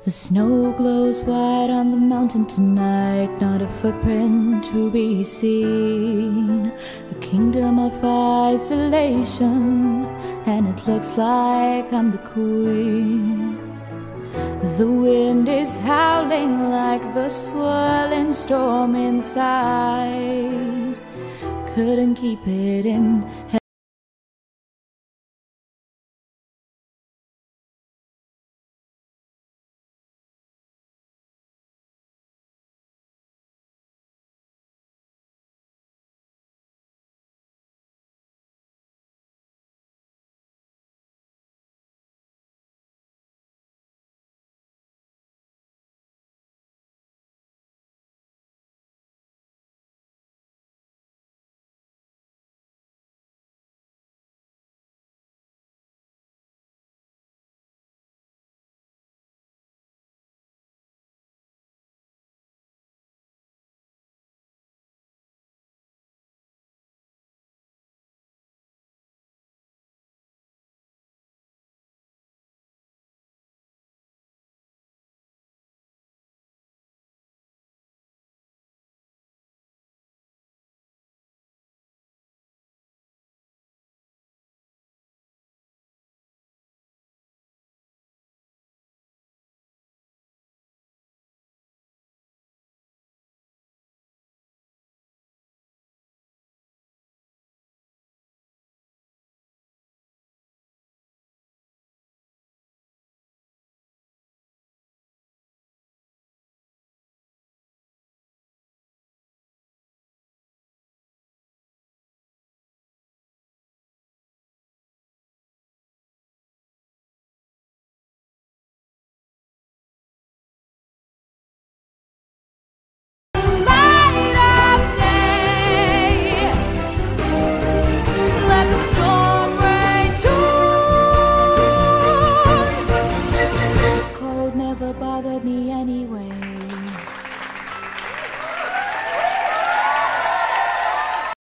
The snow glows white on the mountain tonight, not a footprint to be seen. A kingdom of isolation, and it looks like I'm the queen. The wind is howling like the swirling storm inside. Couldn't keep it in.